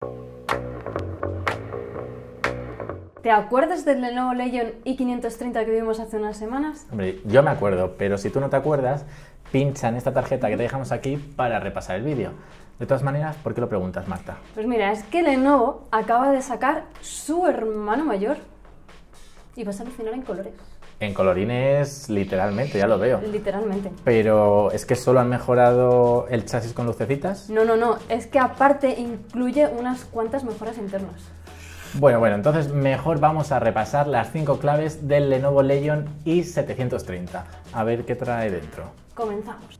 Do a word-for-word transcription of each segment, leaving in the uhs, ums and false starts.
¿Te acuerdas del Lenovo Legion i quinientos treinta que vimos hace unas semanas? Hombre, yo me acuerdo, pero si tú no te acuerdas, pincha en esta tarjeta que te dejamos aquí para repasar el vídeo. De todas maneras, ¿por qué lo preguntas, Marta? Pues mira, es que Lenovo acaba de sacar su hermano mayor y vas a alucinar en colores. En colorines, literalmente, ya lo veo. Literalmente. Pero, ¿es que solo han mejorado el chasis con lucecitas? No, no, no, es que aparte incluye unas cuantas mejoras internas. Bueno, bueno, entonces mejor vamos a repasar las cinco claves del Lenovo Legion i setecientos treinta. A ver qué trae dentro. Comenzamos.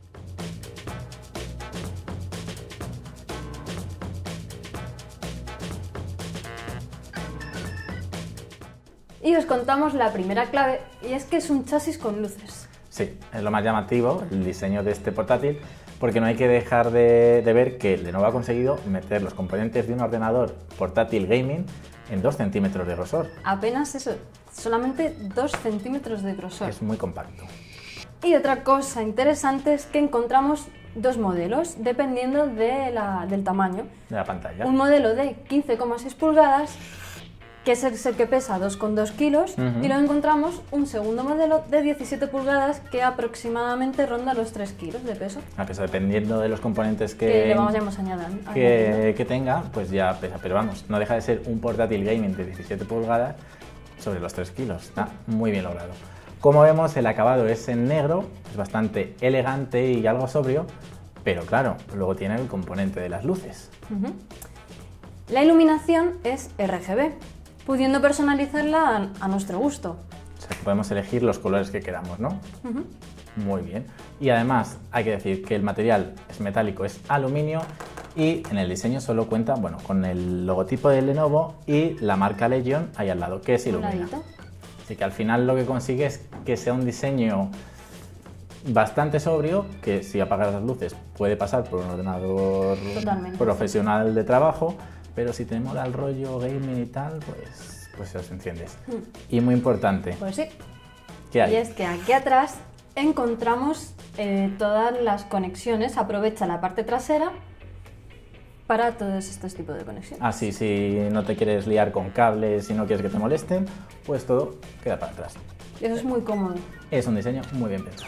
Y os contamos la primera clave, y es que es un chasis con luces. Sí, es lo más llamativo, el diseño de este portátil, porque no hay que dejar de, de ver que Lenovo ha conseguido meter los componentes de un ordenador portátil gaming en dos centímetros de grosor. Apenas eso, solamente dos centímetros de grosor. Es muy compacto. Y otra cosa interesante es que encontramos dos modelos, dependiendo de la, del tamaño. De la pantalla. Un modelo de quince coma seis pulgadas, que es el, el que pesa dos coma dos kilos, uh-huh. Y luego encontramos un segundo modelo de diecisiete pulgadas que aproximadamente ronda los tres kilos de peso. A pesar, dependiendo de los componentes que, que le vamos, vamos añadiendo, que, que tenga, pues ya pesa. Pero vamos, no deja de ser un portátil gaming de diecisiete pulgadas sobre los tres kilos. Está muy bien logrado. Como vemos, el acabado es en negro, es bastante elegante y algo sobrio, pero claro, luego tiene el componente de las luces. Uh-huh. La iluminación es R G B, pudiendo personalizarla a, a nuestro gusto. O sea, podemos elegir los colores que queramos, ¿no? Uh-huh. Muy bien. Y además hay que decir que el material es metálico, es aluminio, y en el diseño solo cuenta, bueno, con el logotipo de Lenovo y la marca Legion ahí al lado, que es ilumina. Así que al final lo que consigue es que sea un diseño bastante sobrio, que si apagas las luces puede pasar por un ordenador Totalmente, profesional sí. de trabajo, pero si te mola el rollo gaming y tal, pues, pues se los enciendes. Mm. Y muy importante. Pues sí. ¿Qué hay? Y es que aquí atrás encontramos eh, todas las conexiones. Aprovecha la parte trasera para todos estos tipos de conexiones. Así, si no te quieres liar con cables y no quieres que te molesten, pues todo queda para atrás. Eso es muy cómodo. Es un diseño muy bien pensado.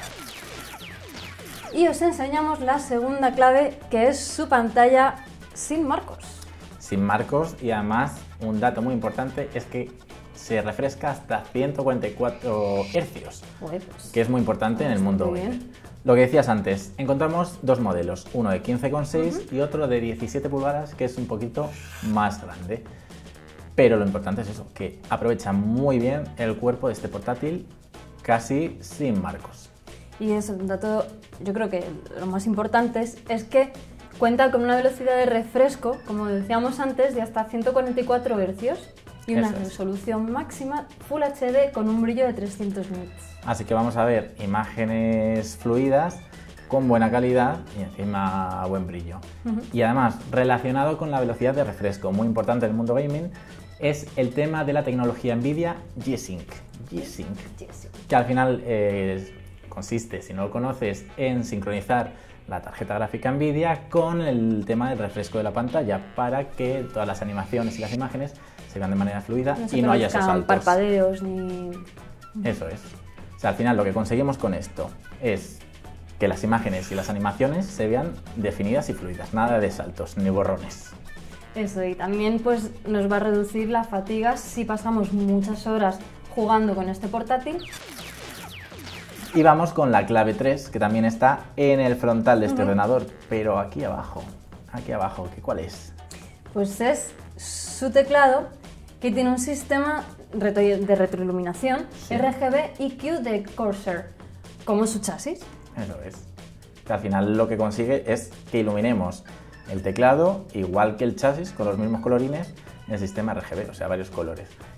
Y os enseñamos la segunda clave, que es su pantalla sin marcos. Sin marcos, y además un dato muy importante es que se refresca hasta ciento cuarenta y cuatro hercios, pues, que es muy importante en el mundo gamer. Lo que decías antes, encontramos dos modelos, uno de quince coma seis uh-huh. y otro de diecisiete pulgadas, que es un poquito más grande. Pero lo importante es eso, que aprovecha muy bien el cuerpo de este portátil casi sin marcos. Y es un dato, yo creo que lo más importante es, es que cuenta con una velocidad de refresco, como decíamos antes, de hasta ciento cuarenta y cuatro hercios y una Eso es. resolución máxima Full H D con un brillo de trescientos nits. Así que vamos a ver imágenes fluidas con buena calidad y encima buen brillo. Uh-huh. Y además, relacionado con la velocidad de refresco, muy importante en el mundo gaming, es el tema de la tecnología NVIDIA G-Sync. G-Sync, G-Sync. que al final eh, consiste, si no lo conoces, en sincronizar la tarjeta gráfica NVIDIA con el tema del refresco de la pantalla para que todas las animaciones y las imágenes se vean de manera fluida no y no haya esos saltos. Parpadeos ni... Eso es. O sea, al final lo que conseguimos con esto es que las imágenes y las animaciones se vean definidas y fluidas, nada de saltos ni borrones. Eso, y también pues nos va a reducir la fatiga si pasamos muchas horas jugando con este portátil. Y vamos con la clave tres, que también está en el frontal de este uh-huh. ordenador, pero aquí abajo, aquí abajo, ¿qué cuál es? Pues es su teclado, que tiene un sistema de retroiluminación, sí. R G B I Q de Corsair, como su chasis. Eso es. Que al final lo que consigue es que iluminemos el teclado igual que el chasis, con los mismos colorines, en el sistema R G B, o sea, varios colores.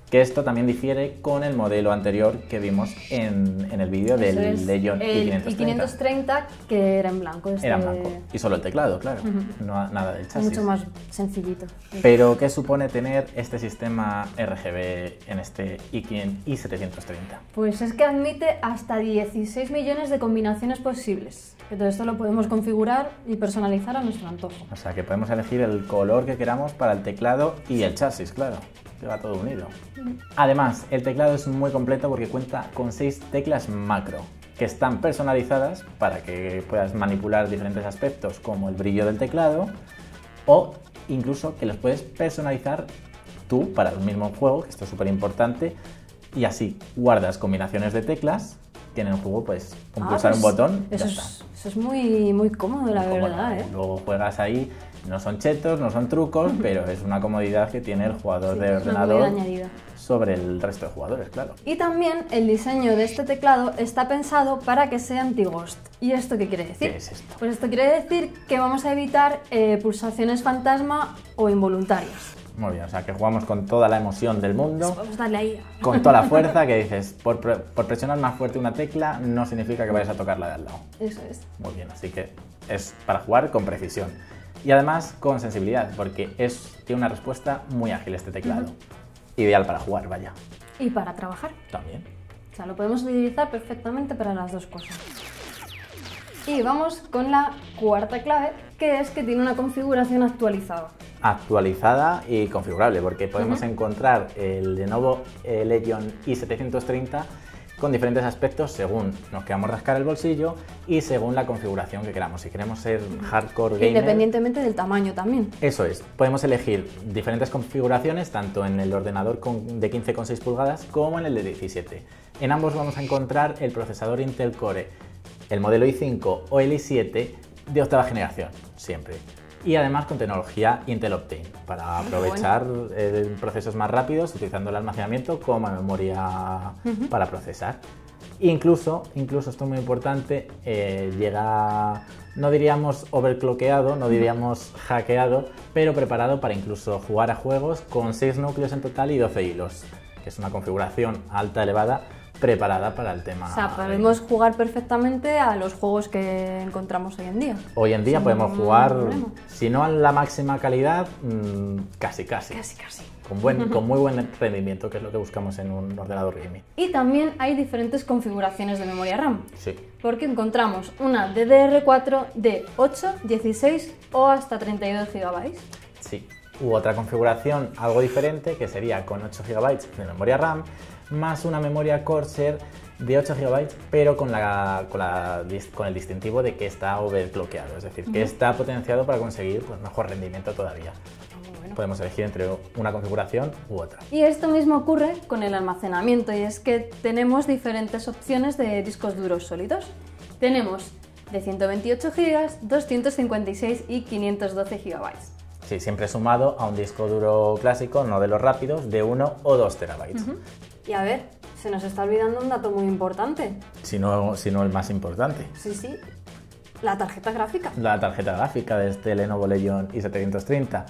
Que esto también difiere con el modelo anterior que vimos en, en el vídeo del es, Legion el i quinientos treinta. i quinientos treinta, que era en blanco. Este... Era en blanco. Y solo el teclado, claro. Uh-huh. No, nada del chasis. Mucho más sencillito. Pero, ¿qué supone tener este sistema R G B en este i setecientos treinta? Pues es que admite hasta dieciséis millones de combinaciones posibles. Que todo esto lo podemos configurar y personalizar a nuestro antojo. O sea, que podemos elegir el color que queramos para el teclado y el chasis, claro. Que va todo unido. Además, el teclado es muy completo porque cuenta con seis teclas macro que están personalizadas para que puedas manipular diferentes aspectos como el brillo del teclado o incluso que los puedes personalizar tú para el mismo juego, que esto es súper importante, y así guardas combinaciones de teclas que en el juego pues con ah, pulsar pues un botón eso ya es, está. Eso es muy, muy cómodo, la muy verdad. cómodo. ¿eh? Luego juegas ahí. No son chetos, no son trucos, pero es una comodidad que tiene el jugador sí, de es ordenador sobre el resto de jugadores, claro. Y también el diseño de este teclado está pensado para que sea anti-ghost. ¿Y esto qué quiere decir? ¿Qué es esto? Pues esto quiere decir que vamos a evitar eh, pulsaciones fantasma o involuntarias. Muy bien, o sea que jugamos con toda la emoción del mundo, vamos a darle ahí. Con toda la fuerza, que dices, por, por presionar más fuerte una tecla no significa que vayas a tocarla de al lado. Eso es. Muy bien, así que es para jugar con precisión. Y además con sensibilidad, porque es, tiene una respuesta muy ágil este teclado. Uh-huh. Ideal para jugar, vaya. Y para trabajar. También. O sea, lo podemos utilizar perfectamente para las dos cosas. Y vamos con la cuarta clave, que es que tiene una configuración actualizada. Actualizada y configurable, porque podemos uh-huh. encontrar el Lenovo Legion i setecientos treinta con diferentes aspectos según nos queramos rascar el bolsillo y según la configuración que queramos. Si queremos ser hardcore gamer... Independientemente del tamaño también. Eso es. Podemos elegir diferentes configuraciones, tanto en el ordenador de quince coma seis pulgadas como en el de diecisiete. En ambos vamos a encontrar el procesador Intel Core, el modelo i cinco o el i siete de octava generación, siempre. Y además con tecnología Intel Optane, para aprovechar bueno. eh, procesos más rápidos utilizando el almacenamiento como memoria uh-huh. para procesar. Incluso, incluso esto es muy importante, eh, llega, no diríamos overclockeado, no diríamos hackeado, pero preparado para incluso jugar a juegos con seis núcleos en total y doce hilos, que es una configuración alta, elevada, preparada para el tema. O sea, podemos de... jugar perfectamente a los juegos que encontramos hoy en día. Hoy en día podemos jugar, si no a la máxima calidad, mmm, casi casi. Casi casi. Con, buen, con muy buen rendimiento, que es lo que buscamos en un ordenador gaming. Y también hay diferentes configuraciones de memoria RAM. Sí. Porque encontramos una D D R cuatro de ocho, dieciséis o hasta treinta y dos gigabytes. Sí. U otra configuración algo diferente, que sería con ocho gigabytes de memoria RAM, más una memoria Corsair de ocho gigabytes, pero con, la, con, la, con el distintivo de que está overclockeado, es decir, que uh-huh. está potenciado para conseguir pues, mejor rendimiento todavía. Bueno. Podemos elegir entre una configuración u otra. Y esto mismo ocurre con el almacenamiento, y es que tenemos diferentes opciones de discos duros sólidos. Tenemos de ciento veintiocho gigas, doscientos cincuenta y seis y quinientos doce gigabytes. Sí, siempre sumado a un disco duro clásico, no de los rápidos, de uno o dos terabytes. Uh-huh. Y a ver, se nos está olvidando un dato muy importante. Si no, si no el más importante. Sí, sí, la tarjeta gráfica. La tarjeta gráfica de este Lenovo Legion i setecientos treinta,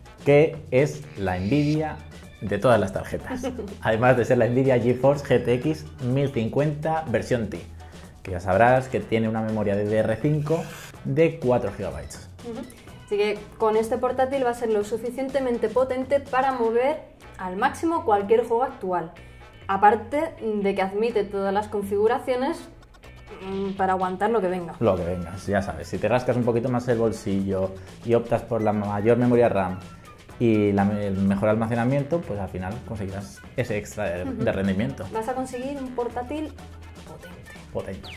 que es la Nvidia de todas las tarjetas. Además de ser la Nvidia GeForce G T X mil cincuenta versión T, que ya sabrás que tiene una memoria D D R cinco de cuatro gigabytes. Uh-huh. Así que con este portátil va a ser lo suficientemente potente para mover al máximo cualquier juego actual. Aparte de que admite todas las configuraciones mmm, para aguantar lo que venga. Lo que venga, ya sabes. Si te rascas un poquito más el bolsillo y optas por la mayor memoria RAM y la, el mejor almacenamiento, pues al final conseguirás ese extra de, uh-huh. de rendimiento. Vas a conseguir un portátil potente. Potente.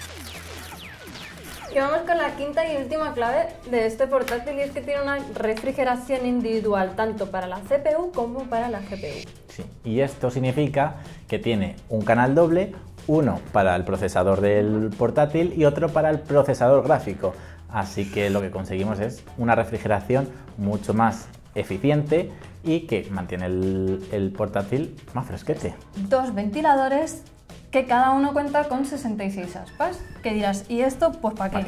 Y vamos con la quinta y última clave de este portátil, y es que tiene una refrigeración individual tanto para la C P U como para la G P U. Sí, y esto significa que tiene un canal doble, uno para el procesador del portátil y otro para el procesador gráfico. Así que lo que conseguimos es una refrigeración mucho más eficiente y que mantiene el, el portátil más fresquete. Dos ventiladores que cada uno cuenta con sesenta y seis aspas. ¿Qué dirás? ¿Y esto? Pues ¿para qué? ¿Para qué?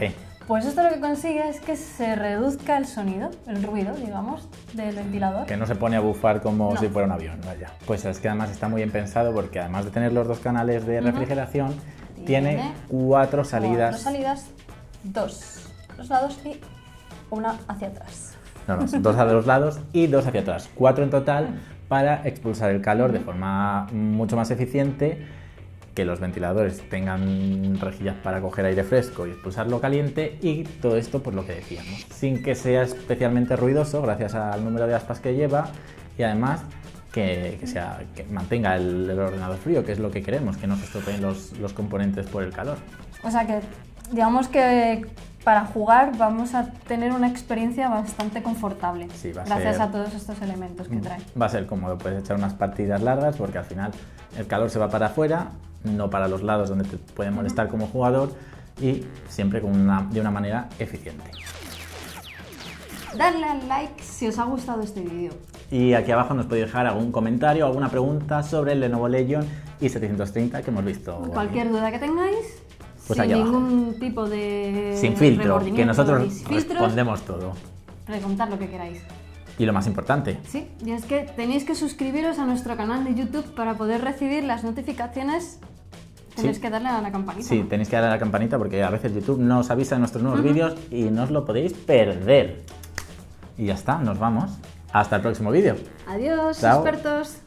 Pues esto lo que consigue es que se reduzca el sonido, el ruido, digamos, del ventilador. Que no se pone a bufar como No. si fuera un avión, vaya. Pues es que además está muy bien pensado porque además de tener los dos canales de refrigeración, uh-huh. tiene, tiene cuatro salidas. Cuatro salidas, dos a los lados y una hacia atrás. No, no, dos a los lados y dos hacia atrás. Cuatro en total para expulsar el calor uh-huh. de forma mucho más eficiente, que los ventiladores tengan rejillas para coger aire fresco y expulsarlo caliente, y todo esto por lo que decíamos, sin que sea especialmente ruidoso gracias al número de aspas que lleva, y además que, que, sea, que mantenga el, el ordenador frío, que es lo que queremos, que no se estropeen los, los componentes por el calor. O sea que digamos que para jugar vamos a tener una experiencia bastante confortable, sí, va a gracias ser, a todos estos elementos que trae. Va a ser cómodo, puedes echar unas partidas largas porque al final el calor se va para afuera, no para los lados donde te puede molestar como jugador, y siempre con una, de una manera eficiente. Dadle al like si os ha gustado este vídeo. Y aquí abajo nos podéis dejar algún comentario o alguna pregunta sobre el Lenovo Legion i setecientos treinta que hemos visto. Cualquier duda que tengáis, pues sin aquí abajo. Ningún tipo de sin filtro, que nosotros respondemos todo. Preguntad lo que queráis. Y lo más importante. Sí, y es que tenéis que suscribiros a nuestro canal de YouTube para poder recibir las notificaciones. Tenéis sí. que darle a la campanita. Sí, ¿no? Tenéis que darle a la campanita porque a veces YouTube no os avisa de nuestros nuevos uh-huh. vídeos y no os lo podéis perder. Y ya está, nos vamos. Hasta el próximo vídeo. Adiós, Chao. expertos.